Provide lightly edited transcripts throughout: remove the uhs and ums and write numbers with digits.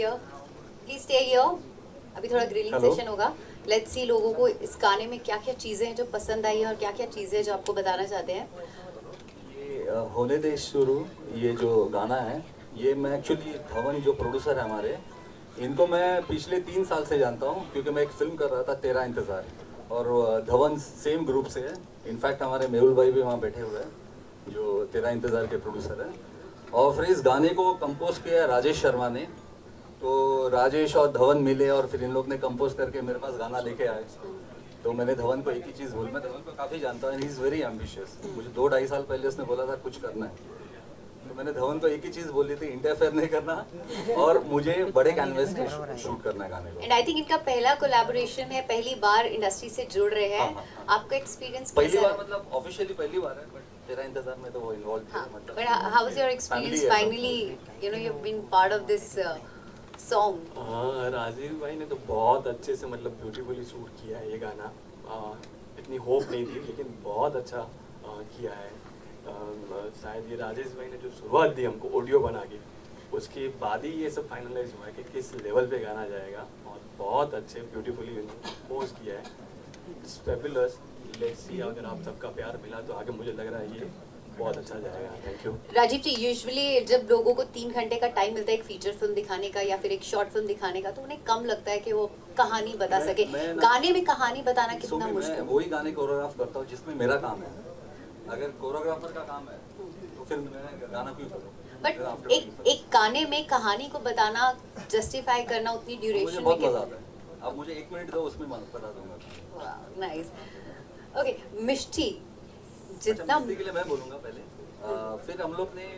here. Please stay here. अभी थोड़ा grilling session होगा. Let's see लोगों को इस गाने में क्या-क्या चीजें हैं जो पसंद आई हैं और क्या-क्या चीजें हैं जो आपको बताना चाहते हैं. ये होने दे शुरू, ये जो गाना है, ये मैं एक्चुअली धवन जो प्रोड्यूसर है हमारे, इनको मैं पिछले 3 साल से जानता हूँ क्योंकि मैं एक फिल्म कर रहा था तेरा इंतज़ार, और धवन सेम ग्रुप से है. इनफैक्ट हमारे मेहुल भाई भी वहाँ बैठे हुए हैं जो तेरा इंतज़ार के प्रोड्यूसर हैं. और फिर इस गाने को कंपोज किया राजेश शर्मा ने. तो राजेश और धवन मिले और फिर इन लोग ने कंपोज करके मेरे पास गाना लेके आए. तो मैंने धवन को एक ही चीज़ बोली, मैं धवन को काफ़ी जानता हूँ, ही इज़ वेरी एम्बिशियस. मुझे 2-2.5 साल पहले उसने बोला था कुछ करना है, तो मैंने धवन को एक ही चीज़ बोली थी, इंटरफेयर नहीं करना और मुझे बड़े कैनवस पे शूट करना है गाने को. एंड आई थिंक इनका पहला कोलैबोरेशन है, पहली बार इंडस्ट्री से जुड़ रहे हैं. आपका एक्सपीरियंस पहली बार, मतलब ऑफिशियली पहली बार है, बट तेरा इंतजार में तो वो इन्वॉल्व थे. मतलब but how was your experience finally, you know, you have been part of this song. हाँ, राजीव भाई ने तो बहुत अच्छे से मतलब ब्यूटीफुली शूट किया है ये गाना. इतनी होप नहीं थी लेकिन बहुत अच्छा किया है. शायद ये राजेश भाई ने जो शुरुआत दी हमको ऑडियो बना के, उसके बाद ही ये सब फाइनलाइज हुआ है कि किस लेवल पे गाना जाएगा. और बहुत अच्छे ब्यूटीफुली कंपोज किया है. It's fabulous. लेट्स सी, अगर आप सबका प्यार मिला तो आगे मुझे लग रहा है ये बहुत अच्छा जाएगा. Thank you. Rajeev ji, usually जब लोगों को 3 घंटे का टाइम मिलता है एक फीचर फिल्म दिखाने का या फिर एक शॉर्ट फिल्म दिखाने का, तो उन्हें कम लगता है कि वो कहानी बता सके. गाने में कहानी बताना कितना मुश्किल है. वही गाने कोरियोग्राफ करता हूँ जिसमें मेरा काम है. अगर कोरियोग्राफर का काम है तो फिर मैं गाना क्यों करूँ. बट एक गाने में कहानी को बताना, जस्टिफाई करना उतनी ड्यूरेशन में, बहुत मजा आता है. अब मुझे 1 मिनट दो, उसमें बता दूंगा. नाइस. ओके, मिष्टी, जितना के लिए मैं बोलूँगा पहले, फिर हम लोग ने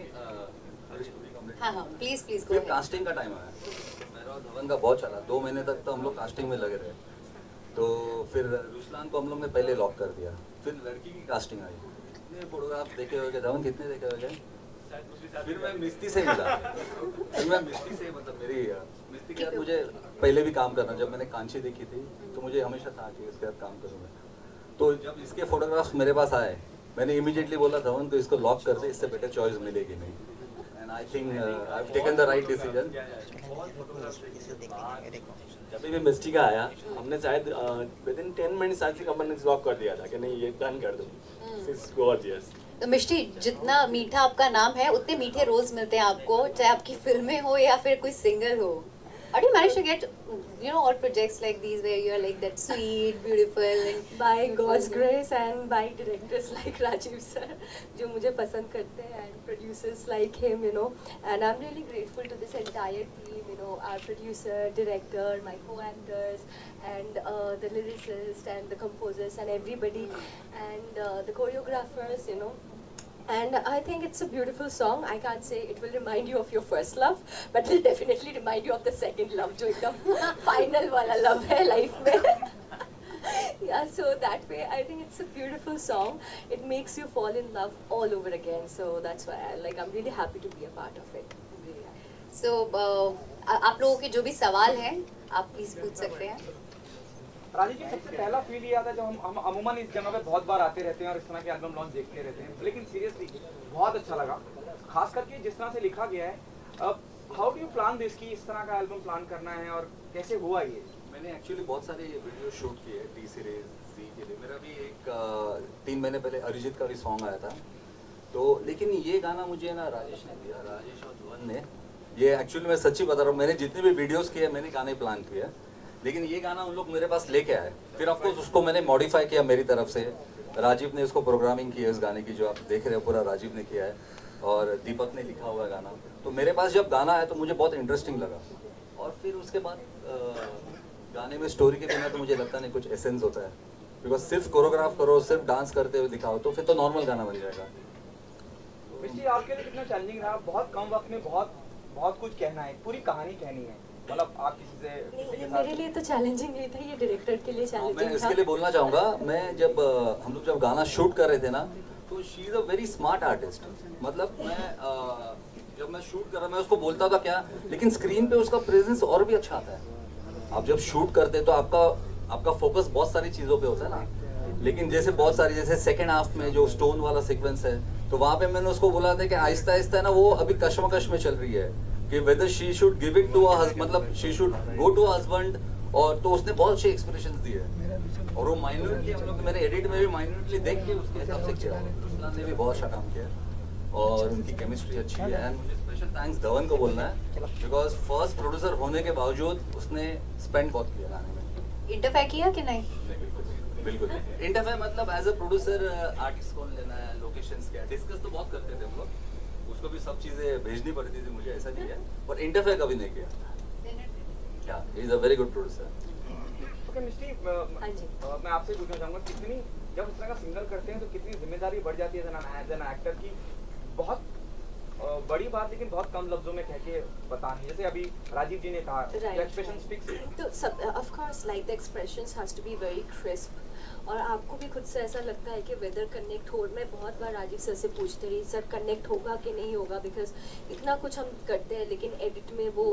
हाँ प्लीज फिर कास्टिंग का टाइम आया. मेरा और धवन का बहुत चला, 2 महीने तक तो हम लोग कास्टिंग में लगे रहे. तो फिर रुस्लान को हम लोग ने पहले लॉक कर दिया. फिर लड़की की कास्टिंग आई. कितने फोटोग्राफ देखे हुए, धवन कितने देखे हुए. फिर मैं मिस्ती से मिला. फिर मैं मिस्ती से, मतलब मेरी मिस्ती के साथ मुझे पहले भी काम करना, जब मैंने कांची देखी थी तो मुझे हमेशा था कि इसके साथ काम करूँगा. तो जब इसके फोटोग्राफ्स मेरे पास आए, मैंने इमीडिएटली बोला धवन को इसको लॉक कर दे, इससे बेटर चॉइस मिलेगी नहीं. And I think I have taken the right decision. जब भी मिस्टी का आया, हमने शायद within 10 minutes I think अपन ने लॉक कर दिया था कि नहीं ये डन कर दो. It's gorgeous. तो मिष्टी, जितना मीठा आपका नाम है उतने मीठे रोल्स मिलते हैं आपको, चाहे आपकी फिल्में हो या फिर कोई सिंगर हो. How do you manage to get, you know, all projects like these where you are like that sweet, beautiful, and by God's grace and by directors like Rajiv sir, जो मुझे पसंद करते हैं, and producers like him, you know, and I'm really grateful to this entire team, you know, our producer, director, my co-actors, and the lyricists and the composers and everybody, and the choreographers, you know. And I think it's a beautiful song. I can't say it will remind you of your first love, but will definitely remind you of the second love, जो एकदम final वाला love है life में. Yeah, so that way I think it's a beautiful song. It makes you fall in love all over again. So that's why I'm really happy to be a part of it. So आप लोगों के जो भी सवाल हैं आप please पूछ सकते हैं. राजीव जी, सबसे पहला फील ये आता है जब हम अमूमन इस जगह पे बहुत बार आते रहते हैं और इस तरह के एल्बम लॉन्च देखते रहते हैं, लेकिन सीरियसली बहुत अच्छा लगा, खास करके जिस तरह से लिखा गया है. How do you plan this, कि इस तरह का एल्बम प्लान करना है और कैसे हुआ ये? मैंने एक्चुअली बहुत सारे वीडियो शूट किए टी सीरीज जी के लिए. मेरा भी एक 3 महीने पहले अरिजीत का भी सॉन्ग आया था. तो लेकिन ये गाना मुझे ना राजेश ने दिया, राजेश और धवन ने. ये एक्चुअली मैं सच्ची बता रहा हूँ, मैंने जितने भी वीडियोज़ किए मैंने गाने प्लान किया, लेकिन ये गाना उन लोग मेरे पास लेके आए. फिर ऑफकोर्स उसको मैंने मॉडिफाई किया मेरी तरफ से. राजीव ने इसको प्रोग्रामिंग की है इस गाने की, जो आप देख रहे हो पूरा राजीव ने किया है, और दीपक ने लिखा हुआ है गाना. तो मेरे पास जब गाना आया तो मुझे बहुत इंटरेस्टिंग लगा. और फिर उसके बाद गाने में स्टोरी के बिना तो मुझे लगता नहीं कुछ एसेंस होता है, बिकॉज सिर्फ कोरियोग्राफ करो, सिर्फ डांस करते हुए दिखाओ तो फिर तो नॉर्मल गाना बन जाएगा. मिष्टी, आपके लिए कितना चैलेंजिंग रहा? बहुत कम वक्त में बहुत कुछ कहना है, पूरी कहानी कहनी है, मतलब आप किसी से मेरे लिए तो चैलेंजिंग नहीं था, ये डायरेक्टर के लिए चैलेंजिंग था. मैं इसके लिए बोलना चाहूँगा, मैं हम लोग जब गाना शूट कर रहे थे ना, तो she is a very smart artist. मतलब जब मैं शूट कर रहा, मैं उसको बोलता था क्या, लेकिन स्क्रीन पे उसका प्रेजेंस और भी अच्छा आता है. आप जब शूट करते तो आपका फोकस बहुत सारी चीज़ों पे होता है ना, लेकिन जैसे सेकेंड हाफ में जो स्टोन वाला सीक्वेंस है, तो वहाँ पे मैंने उसको बोला था कि आहिस्ता आहिस्ता है ना, वो अभी कश्मकश में चल रही है, कि whether she should give it to मतलब she should go to husband, और तो उसने बहुत अच्छे एक्सप्रेशन दिए और वो माइन्यूटली हम लोग मैंने एडिट में भी माइन्यूटली देख के उसके हिसाब से किया। रुस्लान ने भी बहुत अच्छा काम किया और उनकी केमिस्ट्री अच्छी है। एंड मुझे स्पेशल थैंक्स धवन को बोलना है बिकॉज फर्स्ट प्रोड्यूसर होने के बावजूद उसने स्पेंड बहुत किया गाने में। इंटरफेयर किया कि नहीं? बिल्कुल इंटरफेयर मतलब एज अ प्रोड्यूसर आर्टिस्ट कौन लेना है, लोकेशंस क्या, डिस्कस तो बहुत करते थे हम लोग, उसको भी सब चीजें भेजनी पड़ती थी मुझे, ऐसा नहीं है, पर इंटरफेयर कभी नहीं किया। या he is a very good producer. Okay Mishti, मैं आपसे पूछना चाहूंगा कितनी जब इस तरह का सिंगल करते हैं तो कितनी जिम्मेदारी बढ़ जाती है एज एन एक्टर की? बहुत बड़ी बात लेकिन बहुत कम लफ्जों में कह के बतानी, जैसे अभी राजीव जी ने कहा एक्सप्रेशंस फिक्स, तो of course like the expressions has to be very crisp. और आपको भी खुद से ऐसा लगता है कि वेदर कनेक्ट हो, मैं बहुत बार राजीव सर से पूछती रही सर कनेक्ट होगा कि नहीं होगा, बिकॉज इतना कुछ हम करते हैं लेकिन एडिट में वो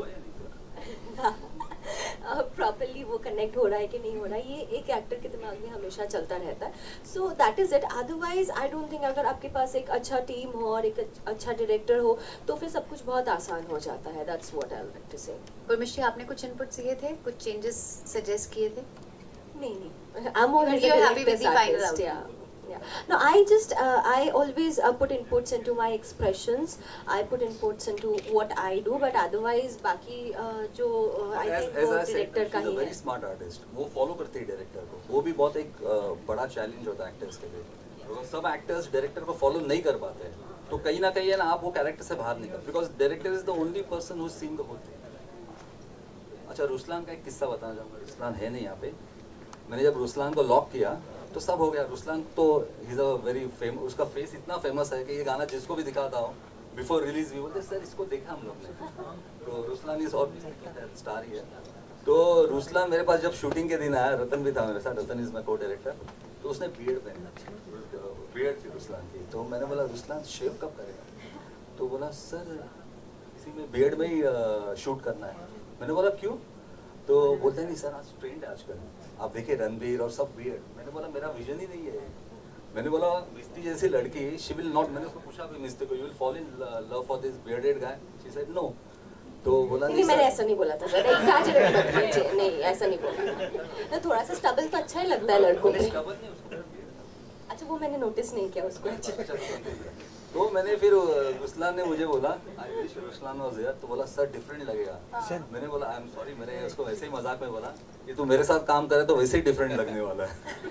प्रॉपरली वो कनेक्ट हो रहा है कि नहीं हो रहा है, ये एक एक्टर के दिमाग में हमेशा चलता रहता है। So that is it. Otherwise I don't think अगर आपके पास एक अच्छा टीम हो और एक अच्छा डायरेक्टर हो तो फिर सब कुछ बहुत आसान हो जाता है। That's what I would like to say. परमिश्री, आपने कुछ इनपुट दिए थे, कुछ चेंजेस सजेस्ट किए थे? नहीं, I'm always But you're happy with the final artist, outcome? yeah. No, I always put inputs into my expressions. I put inputs into what I do, but otherwise बाकी जो I think वो director का ही है। Very smart artist, वो follow करते हैं director को, वो भी बहुत एक बड़ा चैलेंज होता है एक्टर्स के लिए, बिकॉज सब एक्टर्स डायरेक्टर को फॉलो नहीं कर पाते हैं, तो कहीं ना कहीं है ना आप वो कैरेक्टर से बाहर निकल, because director is the only person who seen the whole thing. अच्छा, रुस्लान का एक किस्सा बताना चाहूँगा, रुस्लान है नहीं यहाँ पे, मैंने जब रुस्लान को लॉक किया तो सब हो गया। रुस्लान तो इज अ वेरी फेमस, उसका फेस इतना फेमस है कि ये गाना जिसको भी दिखाता हूँ बिफोर रिलीज भी बोलते सर इसको देखा हम लोग ने, तो रुस्लान इज और स्टार ही है। तो रुस्लान मेरे पास जब शूटिंग के दिन आया, रतन भी था मेरे साथ, रतन इज माई को डायरेक्टर, तो उसने बियर्ड पहना, बियर्ड थी रुस्लान की, तो मैंने बोला रुस्लान शेव कब करेगा, तो बोला सर इसी में बियर्ड में ही शूट करना है। मैंने बोला क्यों, तो बोलते नहीं सर आज ट्रेंड है आजकल, आप देखिए रणबीर और सब बियर्ड। मैंने बोला मेरा विजन ही नहीं है, मैंने बोला मिस्ती जैसी लड़की शी विल नॉट, मैंने उसको पूछा भी मिस्ती को you will fall in love for this bearded guy, she said no, तो बोला नहीं मैंने ऐसा नहीं बोला था सर, एग्जैजरेट मत कीजिए, नहीं ऐसा नहीं बोला, तो थोड़ा सा स्टबल तो अच्छा ही लगता है लड़कों को। अच्छा वो मैंने नोटिस नहीं किया उसको। तो मैंने फिर रुस्लान ने मुझे बोला I wish Ruslan was here, तो बोला सर डिफरेंट लगेगा। मैंने बोला आई एम सॉरी, मैंने उसको वैसे ही मजाक में बोला कि तू मेरे साथ काम करे तो वैसे ही डिफरेंट लगने वाला है।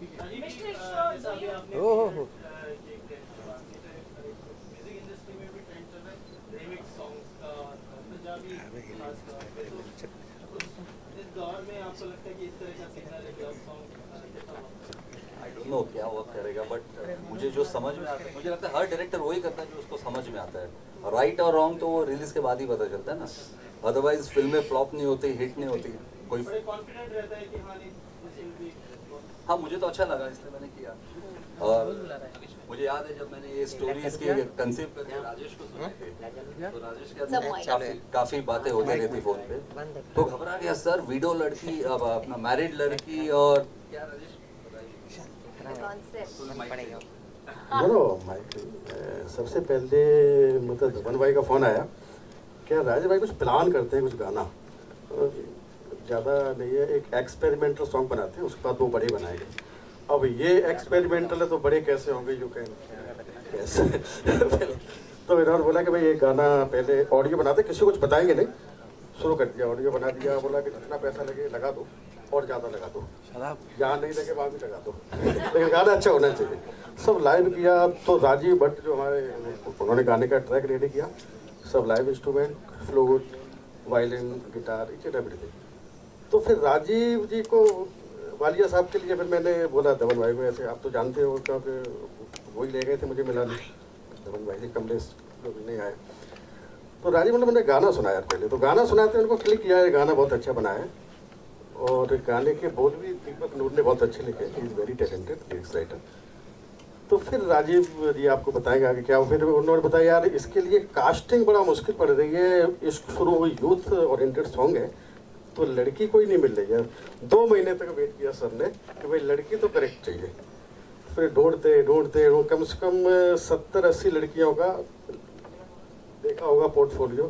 आई डोंट नो क्या वर्क करेगा, बट मुझे जो समझ में आता है, मुझे लगता है हर डायरेक्टर वही करता है जो उसको समझ में आता है। राइट और रॉन्ग तो वो रिलीज के बाद ही पता चलता है ना, अदरवाइज फिल्में फ्लॉप नहीं होती, हिट नहीं होती। कोई कॉन्फिडेंट रहता है कि हाँ मुझे तो अच्छा लगा इसलिए मैंने किया। और मुझे याद है जब मैंने ये स्टोरी इसकी कंसीव करके राजेश को सुनाई थी, तो राजेश के काफी बातें होती रहती फोन पे, तो घबरा गया सर, वीडियो लड़की, अब अपना मैरिड लड़की, और क्या राजेश बोलो माइक। सबसे पहले मतलब धवन भाई का फोन आया, क्या राजेश भाई कुछ प्लान करते हैं कुछ गाना, ज़्यादा नहीं है, एक एक्सपेरिमेंटल सॉन्ग बनाते हैं, उसके बाद वो बड़े बनाएंगे। अब ये एक्सपेरिमेंटल है तो बड़े कैसे होंगे, यू कैन कैसे तो इन्होंने बोला कि भाई ये गाना पहले ऑडियो बनाते, किसी को कुछ बताएंगे नहीं, शुरू कर दिया, ऑडियो बना दिया, बोला कि जितना पैसा लगे लगा दो और ज़्यादा लगा दो, जहाँ नहीं लगे वहाँ भी लगा दो, लेकिन गाना अच्छा होना चाहिए। सब लाइव किया, तो राजीव भट्ट जो हमारे, उन्होंने गाने का ट्रैक रेडी किया, सब live instrument, flute, violin, guitar, each and everything. तो फिर राजीव जी को, वालिया साहब के लिए फिर मैंने बोला धवन भाई को, ऐसे आप तो जानते हो क्योंकि वही ले गए थे मुझे मिलाने, धवन भाई जी कमलेश लोग नहीं आए, तो राजीव मतलब मैंने गाना सुनाया पहले, तो गाना सुनाते उनको क्लिक किया, ये गाना बहुत अच्छा बना है, और गाने के बोल भी दीपक नूर ने बहुत अच्छे लिखे, he is very talented lyrics writer. तो फिर राजीव जी आपको बताएंगे आगे क्या, फिर उन्होंने बताया यार इसके लिए कास्टिंग बड़ा मुश्किल पड़ रही है, इश्क शुरू हुई यूथ ओरिएंटेड सॉन्ग है, तो लड़की कोई नहीं मिल रही है। 2 महीने तक वेट किया सर ने कि भाई लड़की तो करेक्ट चाहिए, फिर ढूंढते वो कम से कम 70-80 लड़कियों का देखा होगा पोर्टफोलियो,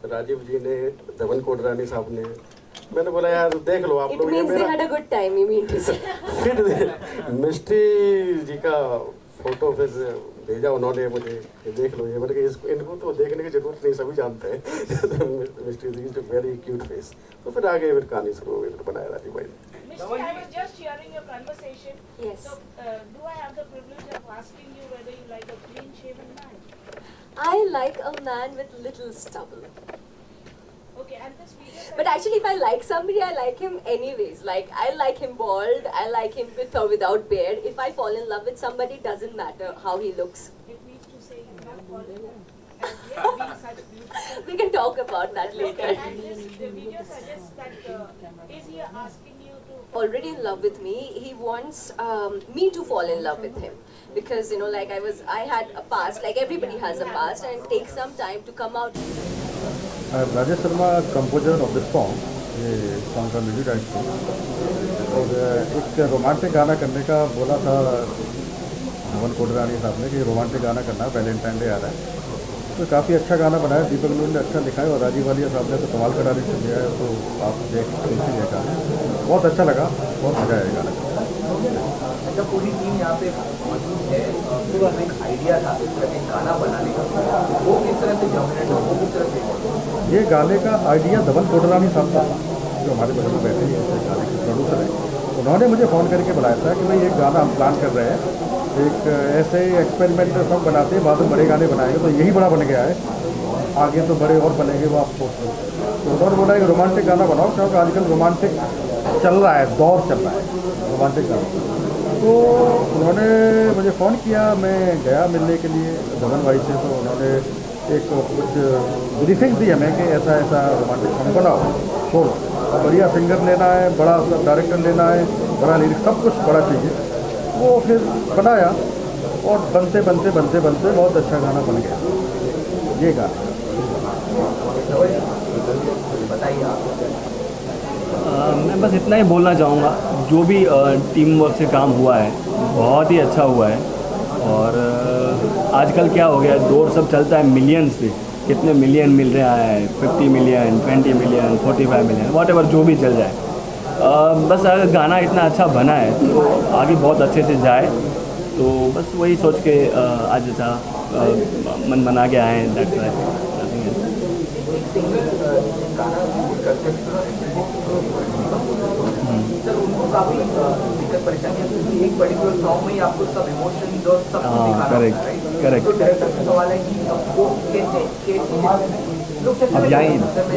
राजीव जी ने, धवन कोडरानी साहब ने, मैंने बोला यार देख लो आप It लोग, ये means they मेरा had a good time, you mean to say. फिर मिस्टी जी का फोटो फिर भेजा उन्होंने मुझे, ये देख लो, ये मैंने कहा इसको, इनको तो देखने की जरूरत नहीं, सभी जानते हैं Mishti ji is very cute face. तो फिर आगे फिर कहानी शुरू हो गई, फिर बनाया राजीव भाई ने। Mishti, I was just hearing your conversation. Yes. So, do I have the privilege of asking you whether you like a clean-shaven man? I like a man with little stubble. Okay, and this video. But actually, if I like somebody, I like him anyways. Like, I like him bald, I like him with or without beard. If I fall in love with somebody, doesn't matter how he looks. It means to say you're not falling as yet being such beautiful. We can talk about that later. And this the video suggests that is he asking you to? Already in love with me, he wants me to fall in love with him. Because, you know, like I had a past, like everybody has a past, and it takes some time to come out. Rajesh Sharma composer of this song, ये song का music director, और एक romantic गाना करने का बोला था धवन कोडरानी साहब ने कि रोमांटिक गाना करना है, वैलेंटाइन डे आ रहा है, तो काफ़ी अच्छा गाना बनाया, दीपक नूर ने अच्छा लिखा है और राजीव वालिया साहब ने तो कमाल का डायरेक्शन दिया है, तो आप देख लीजिए गाना, बहुत अच्छा लगा, बहुत मजा आया गाना। जब पूरी टीम यहाँ पे मौजूद है, पूरा एक आइडिया था एक गाना बनाने का, वो किस तरह से जमने था, वो किस तरह से? ये गाने का आइडिया धवन कोडरानी साहब था, जो हमारे बगल में बैठे हैं, गाने के प्रोड्यूसर हैं, उन्होंने मुझे फ़ोन करके बुलाया था कि भाई एक गाना हम प्लान कर रहे हैं, एक ऐसे एक्सपेरिमेंटल सॉन्ग बनाते हैं, बाद में बड़े गाने बनाएंगे, तो यही बड़ा बन गया है, आगे तो बड़े और बनेंगे वो आप सोच लो। तो उन्होंने बोला कि रोमांटिक गाना बनाओ, क्योंकि आजकल रोमांटिक चल रहा है, दौर चल रहा है रोमांटिक गाना। तो उन्होंने मुझे फ़ोन किया, मैं गया मिलने के लिए धवन भाई से, तो उन्होंने एक कुछ ब्रीफिंग दी हमें कि ऐसा ऐसा रोमांटिक सॉन्ग बनाओ, छोड़ो, बढ़िया सिंगर लेना है, बड़ा डायरेक्टर लेना है, बड़ा लिरिक्स, सब कुछ बड़ा चाहिए। वो फिर बनाया और बनते बनते बनते बनते बहुत अच्छा गाना बन गया, ये गाना। मैं बस इतना ही बोलना चाहूँगा, जो भी टीम वर्क से काम हुआ है बहुत ही अच्छा हुआ है, और आजकल क्या हो गया, दौर सब चलता है मिलियंस पे, कितने मिलियन मिल रहा है, 50 मिलियन, 20 मिलियन, 45 मिलियन, व्हाटएवर जो भी चल जाए, बस अगर गाना इतना अच्छा बना है तो आगे बहुत अच्छे से जाए, तो बस वही सोच के आज ऐसा मन बना के आए हैं। That's right. सर उनको काफ़ी दिक्कत परेशानी है, क्योंकि एक पर्टिकुलर सॉन्ग में ही आपको सब इमोशंस और सब कुछ दिखाना होता है, राइट? करेक्ट। तो डायरेक्टर से सवाल है कि वो कैसे अब जाएंगे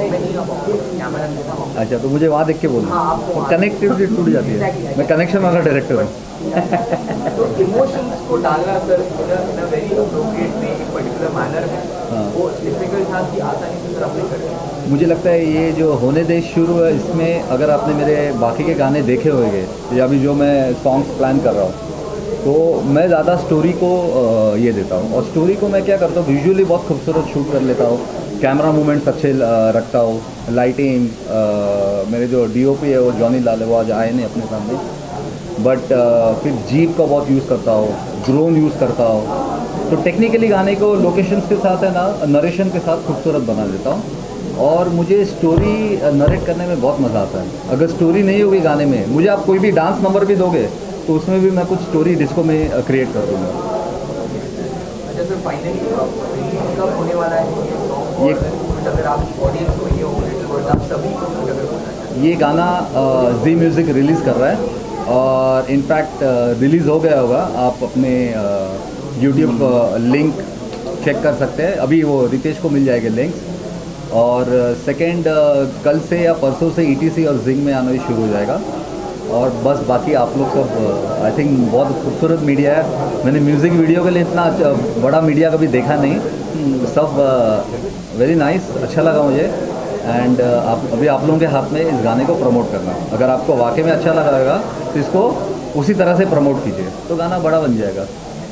अच्छा, तो मुझे वहाँ देख के बोलना, कनेक्टिविटी टूट जाती है, मैं कनेक्शन वाला डायरेक्टर हूँ। तो इमोशंस को डालना sir in a very appropriate way, एक पर्टिकुलर मैनर में, वो डिफिकल्ट था कि आसानी से सर अप्लाई करें? मुझे लगता है ये जो होने दे शुरू है, इसमें अगर आपने मेरे बाकी के गाने देखे होंगे या अभी जो मैं सॉन्ग्स प्लान कर रहा हूँ, तो मैं ज़्यादा स्टोरी को ये देता हूँ, और स्टोरी को मैं क्या करता हूँ, विजुअली बहुत खूबसूरत शूट कर लेता हूँ, कैमरा मूवमेंट्स अच्छे रखता हूँ, लाइटिंग, मेरे जो डीओपी है वो जॉनी लाल है, वो आज आए नहीं अपने सामने, बट फिर जीप का बहुत यूज़ करता हूँ, ड्रोन यूज़ करता हूँ, तो टेक्निकली गाने को लोकेशंस के साथ है ना, नरेशन के साथ खूबसूरत बना देता हूँ, और मुझे स्टोरी नरेट करने में बहुत मज़ा आता है। अगर स्टोरी नहीं होगी गाने में, मुझे आप कोई भी डांस नंबर भी दोगे तो उसमें भी मैं कुछ स्टोरी डिस्को में क्रिएट कर दूँगा। अच्छा सर, फाइनली कब होने वाला है ये, अगर आप ऑडियंस को ये आप सभी को ये गाना जी म्यूज़िक रिलीज़ कर रहा है, और इनफैक्ट रिलीज़ हो गया होगा, आप अपने यूट्यूब लिंक चेक कर सकते हैं, अभी वो रितेश को मिल जाएगा लिंक्स, और सेकेंड कल से या परसों से ETC और जिंग में आना भी शुरू हो जाएगा, और बस बाकी आप लोग सब आई थिंक बहुत खूबसूरत मीडिया है, मैंने म्यूज़िक वीडियो के लिए इतना बड़ा मीडिया कभी देखा नहीं, सब वेरी नाइस, अच्छा लगा मुझे, एंड आप लोगों के हाथ में इस गाने को प्रमोट करना, अगर आपको वाकई में अच्छा लगेगा तो इसको उसी तरह से प्रमोट कीजिए, तो गाना बड़ा बन जाएगा।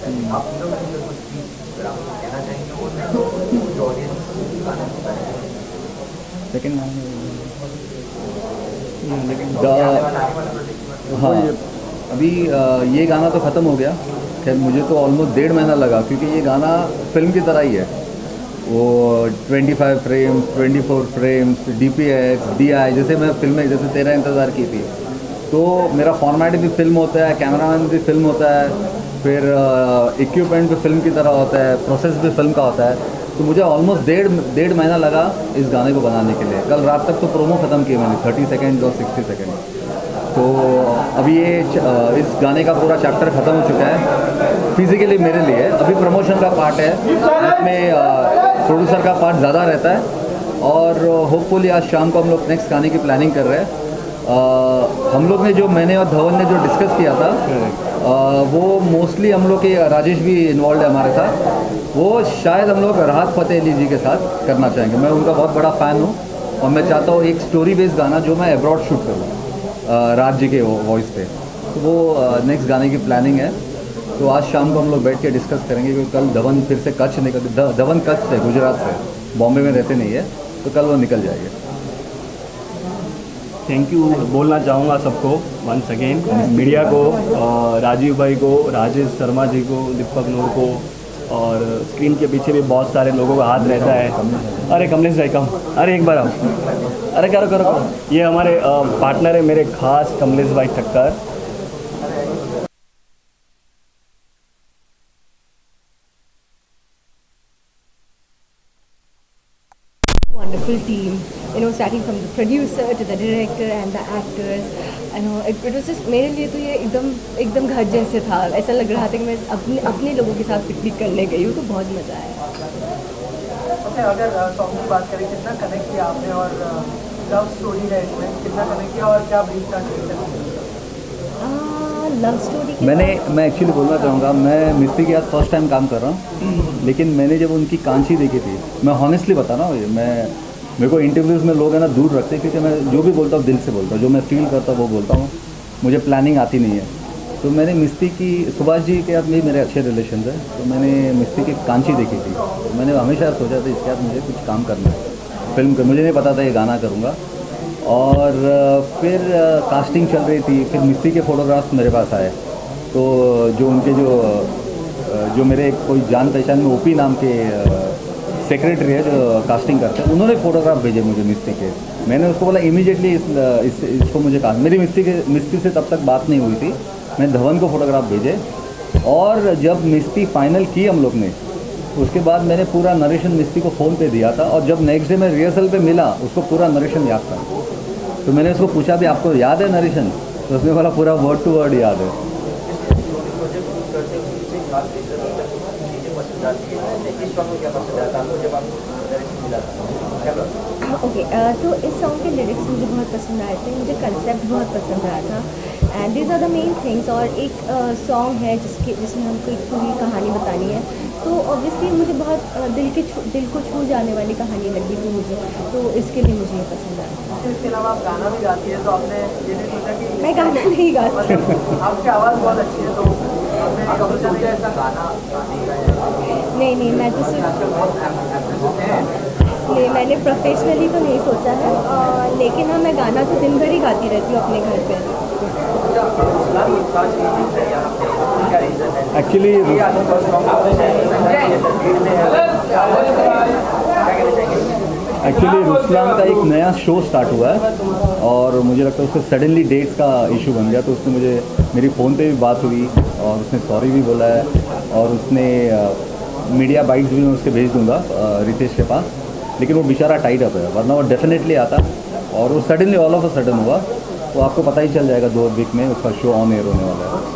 सेकेंड हाँ, अभी ये गाना तो ख़त्म हो गया, खैर मुझे तो ऑलमोस्ट 1.5 महीना लगा, क्योंकि ये गाना फिल्म की तरह ही है, वो 25 फ्रेम्स, 24 फ्रेम्स, DPX, DI, जैसे मैं फिल्में जैसे तेरा इंतज़ार की थी, तो मेरा फॉर्मेट भी फिल्म होता है, कैमरामैन भी फिल्म होता है, फिर इक्विपमेंट भी फिल्म की तरह होता है, प्रोसेस भी फिल्म का होता है। तो मुझे ऑलमोस्ट डेढ़ महीना लगा इस गाने को बनाने के लिए। कल रात तक तो प्रोमो ख़त्म किए मैंने, 30 सेकेंड और 60 सेकेंड। तो अभी ये इस गाने का पूरा चैप्टर ख़त्म हो चुका है फिज़िकली मेरे लिए। अभी प्रमोशन का पार्ट है, इसमें प्रोड्यूसर का पार्ट ज़्यादा रहता है, और होपफुली आज शाम को हम लोग नेक्स्ट गाने की प्लानिंग कर रहे हैं। हम लोग ने जो, मैंने और धवन ने जो डिस्कस किया था, वो मोस्टली हम लोग के, राजेश भी इन्वॉल्व है हमारे साथ, वो शायद हम लोग राहत फ़तेह अली जी के साथ करना चाहेंगे। मैं उनका बहुत बड़ा फ़ैन हूँ, और मैं चाहता हूँ एक स्टोरी बेस्ड गाना जो मैं अब्रॉड शूट करूँ राज्य के वॉइस पे। तो वो नेक्स्ट गाने की प्लानिंग है। तो आज शाम को हम लोग बैठ के डिस्कस करेंगे, क्योंकि कल धवन फिर से कच्छ निकल, धवन कच्छ से, गुजरात से, बॉम्बे में रहते नहीं है, तो कल वो निकल जाएंगे। थैंक यू बोलना चाहूँगा सबको वंस अगेन, मीडिया को, राजीव भाई को, राजेश शर्मा जी को, दीपक नूर को, और स्क्रीन के पीछे भी बहुत सारे लोगों का हाथ रहता है। अरे कमलेश भाई कम, अरे एक बार आओ, अरे करो करो करो। ये हमारे पार्टनर है मेरे खास, कमलेश भाई Thakkar. Wonderful team, you know, starting from the producer to the director and the actors. You know, it was just, मेरे लिए तो ये एकदम घर जैसे था। ऐसा लग रहा था कि मैं अपने लोगों के साथ पिकनिक करने गई हूँ, तो बहुत मज़ा आया। अच्छा, अगर सॉन्ग की बात करें, कितना कनेक्ट किया आपने, और लव स्टोरी है इसमें, कितना कनेक्ट किया, और क्या ब्रीफ था? लव स्टोरी मैं एक्चुअली बोलना चाहूँगा, मैं मिस्त्री के साथ फर्स्ट टाइम काम कर रहा हूँ, लेकिन मैंने जब उनकी कांची देखी थी, मैं हॉनेस्टली बता रहा हूँ, मेरे को इंटरव्यूज़ में लोग है ना दूर रखते हैं, क्योंकि मैं जो भी बोलता हूँ दिल से बोलता हूँ, जो मैं फील करता हूँ वो बोलता हूँ, मुझे प्लानिंग आती नहीं है। तो मैंने मिस्त्री की, सुभाष जी के साथ भी मेरे अच्छे रिलेशन है, तो मैंने मिस्त्री की कांची देखी थी, तो मैंने हमेशा सोचा था इसके साथ मुझे कुछ काम करना है फिल्म का। मुझे नहीं पता था ये गाना करूँगा, और फिर कास्टिंग चल रही थी, फिर मिस्त्री के फ़ोटोग्राफ्स मेरे पास आए, तो जो उनके जो मेरे कोई जान पहचान में ओपी नाम के सेक्रेटरी है जो कास्टिंग करते हैं, उन्होंने फ़ोटोग्राफ भेजे मुझे मिस्त्री के। मैंने उसको बोला इमीडिएटली इसको मुझे कहा, मेरी मिस्त्री से तब तक बात नहीं हुई थी, मैं धवन को फ़ोटोग्राफ भेजे, और जब मिस्त्री फाइनल की हम लोग ने, उसके बाद मैंने पूरा नरेशन मिस्त्री को फ़ोन पे दिया था, और जब नेक्स्ट डे मैं रिहर्सल पे मिला, उसको पूरा नरेशन याद था। तो मैंने उसको पूछा भी आपको याद है नरेशन, तो उसने बोला पूरा वर्ड टू वर्ड याद है। ओके, तो इस सॉन्ग के लिरिक्स मुझे बहुत पसंद आए थे, मुझे कंसेप्ट बहुत पसंद आया था, and these are the main things. और एक सॉन्ग है जिसमें हमको एक पूरी कहानी बतानी है, तो ऑब्वियसली मुझे बहुत दिल को छू जाने वाली कहानी लगी थी मुझे, तो इसके लिए मुझे ये पसंद आया। इसके अलावा आप गाना भी गाती है, तो आपने ये भी सोचा कि मैं गाना नहीं गाती, आपकी आवाज़ बहुत अच्छी है, तो आपने कभी सोचा ऐसा गाना नहीं, मैं तो नहीं, मैंने प्रोफेशनली तो नहीं सोचा है, लेकिन हाँ, मैं गाना तो दिन भर ही गाती रहती हूँ अपने घर पे। एक्चुअली रुस्लान का एक नया शो स्टार्ट हुआ है, और मुझे लगता है उसको सडनली डेट्स का इशू बन गया, तो उसने मेरी फ़ोन पे भी बात हुई, और उसने सॉरी भी बोला है, और उसने मीडिया बाइट्स भी मैं उसके भेज दूंगा रितेश के पास, लेकिन वो बेचारा टाइट अप है, वरना वो डेफिनेटली आता, और वो suddenly all of a sudden हुआ, तो आपको पता ही चल जाएगा 2 वीक में उसका शो ऑन एयर होने वाला है।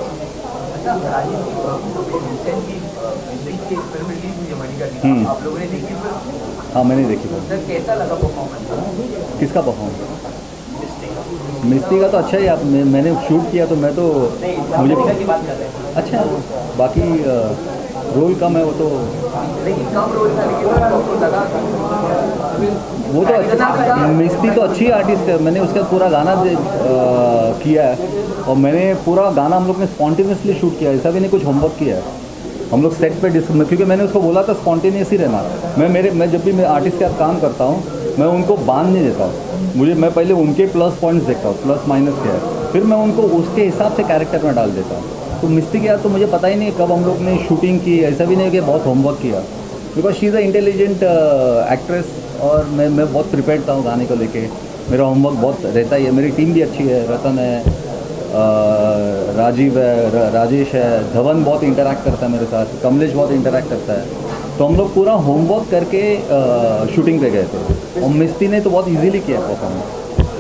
हाँ, मैंने देखी था। कैसा लगा परफॉर्मेंस? किसका परफॉर्मेंस? मिस्त्री का तो अच्छा ही, मैंने शूट किया, तो मैं तो मुझे की बात कर रहे हैं। अच्छा, बाकी रोल कम है, वो तो लेकिन कम रोल था, लेकिन लगा वो तो अच्छा, मिस्त्री तो अच्छी आर्टिस्ट है, मैंने उसका पूरा गाना किया है, और मैंने पूरा गाना हम लोग ने स्पॉन्टेनियसली शूट किया है, ऐसा भी नहीं कुछ होमवर्क किया है। हम लोग सेट पे क्योंकि मैंने उसको बोला था स्पॉन्टेनियस ही रहना। मैं जब भी मैं आर्टिस्ट के साथ काम करता हूँ, मैं उनको बांध नहीं देता हूँ, मैं पहले उनके प्लस पॉइंट्स देखता हूँ, प्लस माइनस क्या है, फिर मैं उनको उसके हिसाब से कैरेक्टर में डाल देता हूँ। तो मिस्त्री के साथ तो मुझे पता ही नहीं कब हम लोग ने शूटिंग की, ऐसा भी नहीं कि बहुत होमवर्क किया, because she is a intelligent actress और मैं बहुत प्रिपेयर्ड था हूँ गाने को लेके। मेरा होमवर्क बहुत रहता ही है, मेरी टीम भी अच्छी है, रतन है, राजीव है, राजेश है, धवन बहुत इंटरैक्ट करता है मेरे साथ, कमलेश बहुत इंटरैक्ट करता है। तो हम लोग पूरा होमवर्क करके शूटिंग पे गए थे और मिस्ती ने तो बहुत इजीली किया परफॉर्मेंस।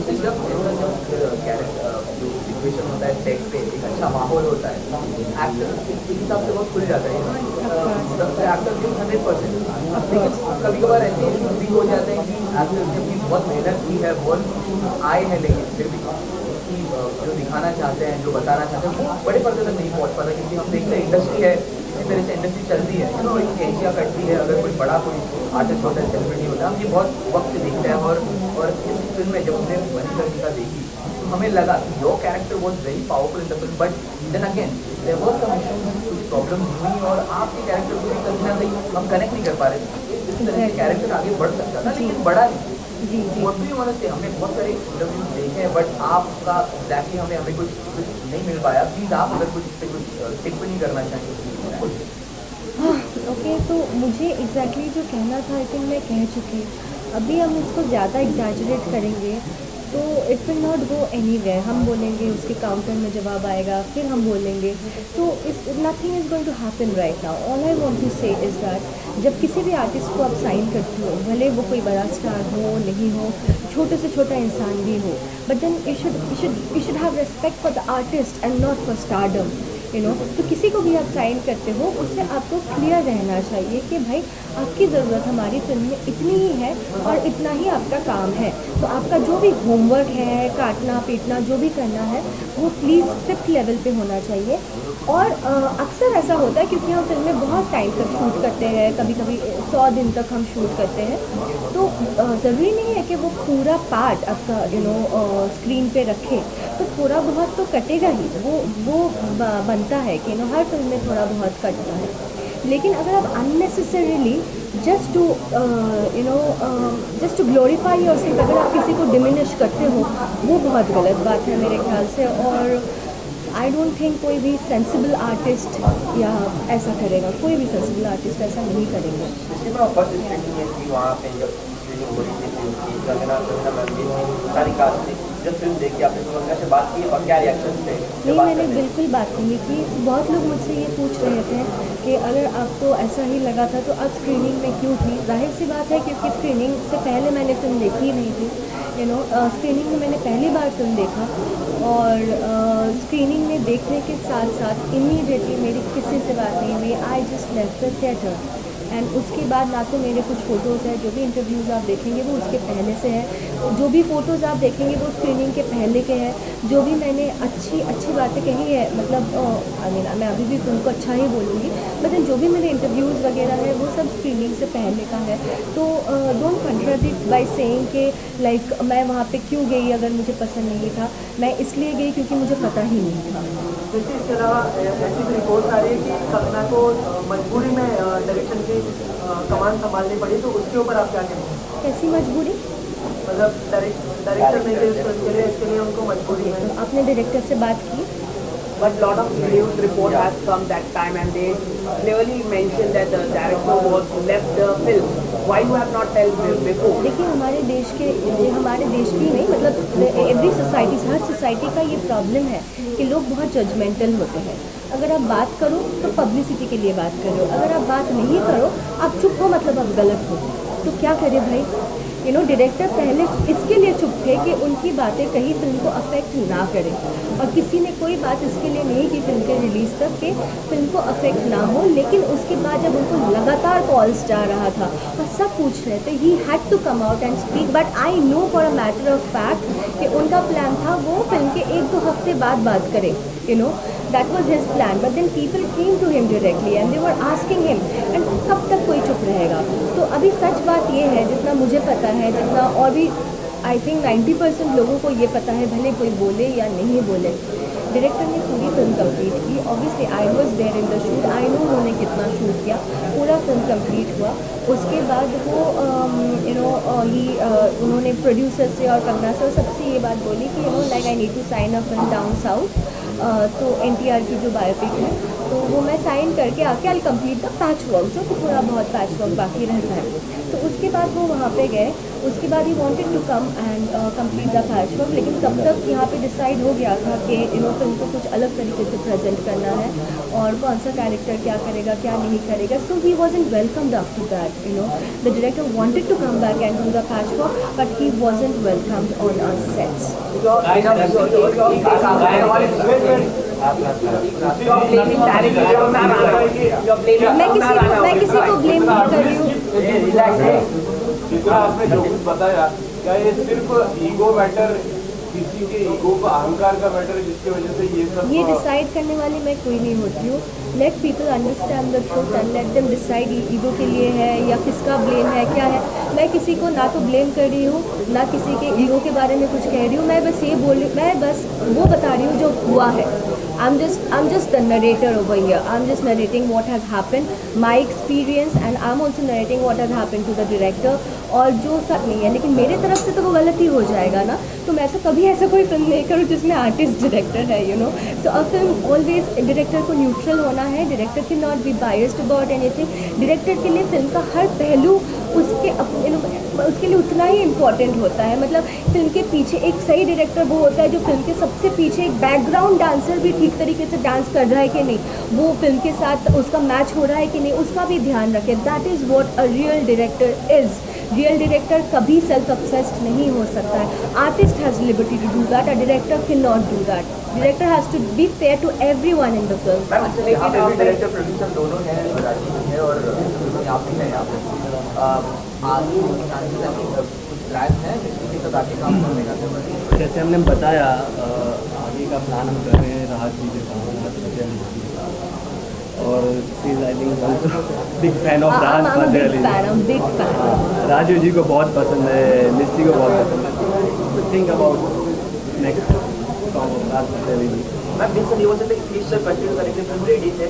होता है सेट पे एक अच्छा माहौल होता है, एक्टर इस हिसाब से बहुत खुल जाता है, एक्टर 100%। लेकिन कभी कभार ऐसे भी हो जाते हैं कि एक्टर ने अपनी बहुत मेहनत की है, बहुत आए हैं, लेकिन फिर भी जो दिखाना चाहते हैं, जो बताना चाहते हैं, वो बड़े पर्दे तक नहीं पहुँच पाता। क्योंकि हम देखते हैं इंडस्ट्री है, इसी तरह से इंडस्ट्री चलती है, एक एशिया कटती है। अगर कोई बड़ा कोई आर्टिस्ट होता है, सेलिब्रिटी होता है, हम ये बहुत वक्त से देखते हैं। और इस फिल्म में जब हमने मणिकर्णिका देखी, हमें लगा कि your character was very powerful in the film, but then again there was some issues, कुछ प्रॉब्लम हुई और आपके कैरेक्टर को भी कहीं ना कहीं हम कनेक्ट नहीं कर पा रहे थे। इस तरह से कैरेक्टर आगे बढ़ सकता था, लेकिन बढ़ा नहीं। What do you want to say? हमने बहुत सारे इंटरव्यूज देखे हैं, बट आपका एग्जैक्टली हमें कुछ नहीं मिल पाया। प्लीज आप अगर कुछ इस पर कुछ टिप्पणी करना चाहेंगे। ओके, तो मुझे एग्जैक्टली जो कहना था आई थिंक मैं कह चुकी। अभी हम इसको ज़्यादा एग्जैजरेट करेंगे तो it will not go anywhere. हम बोलेंगे, उसके काउंटर में जवाब आएगा, फिर हम बोलेंगे, तो इस nothing is going to happen right now. All I want to say is that जब किसी भी आर्टिस्ट को आप साइन करते हो, भले वो कोई बड़ा स्टार हो नहीं हो, छोटे से छोटा इंसान भी हो, but then you should have respect for the artist and not for stardom, you know. तो किसी को भी आप साइन करते हो, उससे आपको क्लियर रहना चाहिए कि भाई आपकी ज़रूरत हमारी फिल्म में इतनी ही है और इतना ही आपका काम है। तो आपका जो भी होमवर्क है, काटना पीटना जो भी करना है, वो प्लीज़ 5th लेवल पे होना चाहिए। और अक्सर ऐसा होता है क्योंकि हम फिल्म में बहुत टाइम तक शूट करते हैं, कभी कभी 100 दिन तक हम शूट करते हैं, तो ज़रूरी नहीं है कि वो पूरा पार्ट आपका स्क्रीन पे रखे, तो थोड़ा बहुत तो कटेगा ही, वो बनता है कि हर फिल्म में थोड़ा बहुत कटता है। लेकिन अगर आप unnecessarily just to glorify yourself, अगर आप किसी को डिमिनिश करते हो, वो बहुत गलत बात है मेरे ख्याल से। और आई डोंट थिंक कोई भी सेंसिबल आर्टिस्ट या ऐसा करेगा, कोई भी सेंसिबल आर्टिस्ट ऐसा नहीं करेंगे। नहीं, मैंने बिल्कुल बात नहीं की। बहुत लोग मुझसे ये पूछ रहे थे कि अगर आपको ऐसा ही लगा था तो आप स्क्रीनिंग में क्यों थी। जाहिर सी बात है क्योंकि स्क्रीनिंग से पहले मैंने फिल्म देखी ही नहीं थी, स्क्रीनिंग में मैंने पहली बार फिल्म देखा और स्क्रीनिंग में देखने के साथ साथ इमीडिएटली मेरी किसी से बात नहीं हुई। I just left the theatre एंड उसके बाद ना तो मेरे कुछ फ़ोटोज़ हैं, जो भी इंटरव्यूज़ आप देखेंगे वो उसके पहले से है, जो भी फ़ोटोज़ आप देखेंगे वो स्क्रीनिंग के पहले के हैं। जो भी मैंने अच्छी बातें कही है, मतलब मैं अभी भी फिल्म को अच्छा ही बोलूँगी, मतलब जो भी मेरे इंटरव्यूज़ वगैरह है वो सब स्क्रीनिंग से पहले का है। तो डोंट कंट्राडिक्ट बाय सेइंग कि लाइक मैं वहाँ पे क्यों गई अगर मुझे पसंद नहीं था। मैं इसलिए गई क्योंकि मुझे पता ही नहीं था। इसके अलावा ऐसी भी रिपोर्ट आ रही है कि कंगना को मजबूरी में डायरेक्शन की कमान संभालनी पड़ी, तो उसके ऊपर आप क्या कहेंगे? कैसी मजबूरी? मतलब डायरेक्टर नहीं थे इसके लिए उनको मजबूरी है। आपने डायरेक्टर से बात की? But lot of news report has come that time and they clearly mentioned that the director was left the film. Why you have not told before? देखिए हमारे देश की नहीं, मतलब एवरी सोसाइटी, हर सोसाइटी का ये प्रॉब्लम है कि लोग बहुत जजमेंटल होते हैं। अगर आप बात करो तो पब्लिसिटी के लिए बात करो, अगर आप बात नहीं करो, आप चुप हो मतलब आप गलत हो। तो क्या करें भाई, डायरेक्टर पहले इसके लिए चुप थे कि उनकी बातें कहीं फिल्म को अफेक्ट ना करें, और किसी ने कोई बात इसके लिए नहीं की फिल्म के रिलीज़ तक कि फिल्म को अफेक्ट ना हो। लेकिन उसके बाद जब उनको लगातार कॉल्स जा रहा था और सब पूछ रहे थे, he had to come out and speak. But I know for a matter of fact कि उनका प्लान था वो फिल्म के 1-2 हफ्ते बाद बात करें, that was his plan. But then people came to him directly and they were asking him, and कब तक कोई चुप रहेगा। तो अभी सच बात ये है, जितना मुझे पता है, जितना और भी आई थिंक 90% लोगों को ये पता है, भले कोई बोले या नहीं बोले, डायरेक्टर ने पूरी फिल्म कंप्लीट की। Obviously I was there in the shoot, I know उन्होंने कितना शूट किया, पूरा फिल्म कंप्लीट हुआ। उसके बाद वो उन्होंने प्रोड्यूसर से और कंगना से सबसे ये बात बोली कि like I need to sign a film down south, तो NTR की जो बायोपिक है, तो वो मैं साइन करके आके I complete the patch work, जो कि थोड़ा बहुत पैच वर्क बाकी रहता है। तो उसके बाद वो वहाँ पे गए, उसके बाद he wanted to come and complete the patch work, लेकिन तब तक यहाँ पे डिसाइड हो गया था कि फिल्म को कुछ अलग तरीके से प्रेजेंट करना है और कौन सा कैरेक्टर क्या करेगा क्या नहीं करेगा। So he wasn't welcomed after that, the director wanted to come back and do the patch work, but he wasn't welcomed on our sets. मैं किसी को ब्लेम नहीं कर रही हूँ। जितना आपने जो कुछ बताया, क्या ये सिर्फ ईगो मैटर, किसी के ईगो का अहंकार का मैटर है जिसकी वजह से ये सब? ये डिसाइड करने वाली मैं कोई नहीं होती हूँ। Let people understand the truth and let them decide ego के लिए है या किसका ब्लेम है क्या है। मैं किसी को ना तो ब्लेम कर रही हूँ ना किसी के ईगो के बारे में कुछ कह रही हूँ। मैं बस ये बोल रही, मैं बस वो बता रही हूँ जो हुआ है। I'm just the narrator over here. I'm just narrating what has happened, my experience, and I'm also narrating what has happened to the director. और जो सब नहीं है, लेकिन मेरे तरफ से तो वो गलती हो जाएगा ना। तो मैं तो कभी ऐसा कोई फिल्म नहीं करूँ जिसमें आर्टिस्ट डायरेक्टर है, So a film always director को न्यूट्रल होना है। Director can not be biased about anything. Director के लिए फिल्म का हर पहलू उसके लिए उतना ही इम्पोर्टेंट होता है। मतलब फिल्म के पीछे एक सही डायरेक्टर वो होता है जो फिल्म के सबसे पीछे एक बैकग्राउंड डांसर भी ठीक तरीके से डांस कर रहा है कि नहीं, वो फिल्म के साथ उसका मैच हो रहा है कि नहीं, उसका भी ध्यान रखे। That is what a real director is. Real director कभी सेल्फ ऑब्सेस्ड नहीं हो सकता है। Artist has liberty to do that, a director can not do that. Director has to be fair to everyone in the film. Director producer दोनों हैं, राजीव है और आप भी हैं यहाँ पे। आगे कुछ प्लान है जिसके साथ आगे काम करने का? जैसे हमने बताया, आगे का प्लान हम कर रहे हैं राहत जी के साथ, और I think also big fan of Rahat Fateh Ali. Raju ji को बहुत पसंद है, निश्ची को बहुत पसंद है। Think about next song of Rahat Fateh Ali जी। मैं बिल्कुल ये बोल सकते कि प्लीज सर कंटिन्यू करेंगे, फिल्म रेडी है।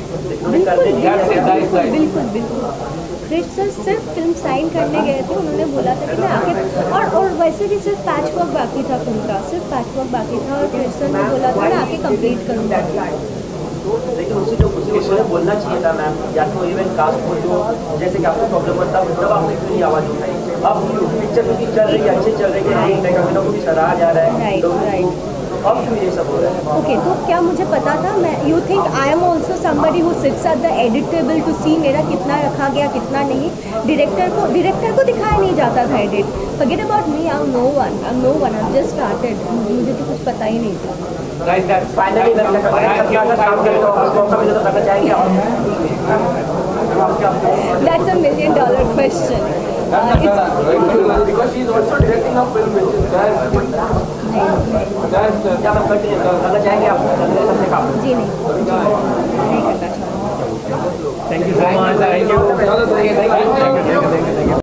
बिल्कुल क्रिश सर सिर्फ फिल्म साइन करने गए थे। उन्होंने बोला था कि मैं आके और वैसे भी सिर्फ पैच वर्क बाकी था फिल्म का, सिर्फ पैच वर्क बाकी था और क्रिश सर ने बोला था मैं आके कंप्लीट करूँगा। लेकिन उसे बोलना चाहिए था मैम, या तो इवन कास्ट को जो जैसे कि आपको प्रॉब्लम होता है तब आपने क्यों नहीं आवाज़ उठाई। अब पिक्चर क्योंकि चल रही है, अच्छी चल रही है, एक को भी सराहा जा रहा है, राइट। अब क्यों ये सब हो रहा है? ओके, तो क्या मुझे पता था? मैं you think I am also somebody who sits at the edit table to see मेरा कितना रखा गया कितना नहीं। डायरेक्टर को दिखाया नहीं जाता था edit. Forget about me, I am no one, I am just started. मुझे तो कुछ पता ही नहीं था। Finally That's $1 million question. Because she is also directing a film which is there. जी नहीं करना चाहूँगा। Thank you so much. Thank you.